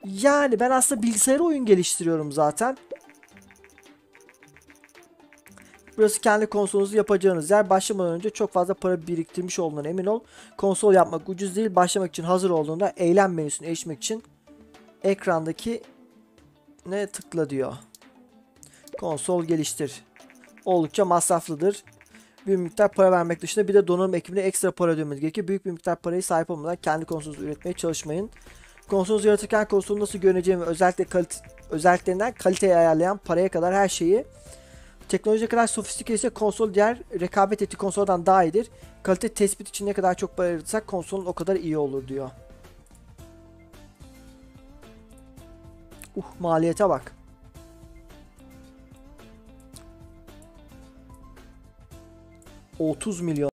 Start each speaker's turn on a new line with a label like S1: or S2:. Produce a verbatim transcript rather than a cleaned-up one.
S1: Yani ben aslında bilgisayara oyun geliştiriyorum zaten. Burası kendi konsolunuzu yapacağınız yer. Başlamadan önce çok fazla para biriktirmiş olduğundan emin ol. Konsol yapmak ucuz değil. Başlamak için hazır olduğunda eylem menüsüne erişmek için ekrandaki ne tıkla diyor. Konsol geliştir. Oldukça masraflıdır. Bir miktar para vermek dışında bir de donanım ekibine ekstra para ödemeniz gerekiyor. Büyük bir miktar parayı sahip olmadan kendi konsolunuzu üretmeye çalışmayın. Konsolunuzu yaratırken konsolun nasıl görüneceğini ve özellikle kalite, özelliklerinden kaliteyi ayarlayan paraya kadar her şeyi. Teknoloji kadar sofistike ise konsol diğer rekabet ettiği konsoldan daha iyidir. Kalite tespit için ne kadar çok para ayırırsak konsolun o kadar iyi olur diyor. Uh, maliyete bak. otuz milyon.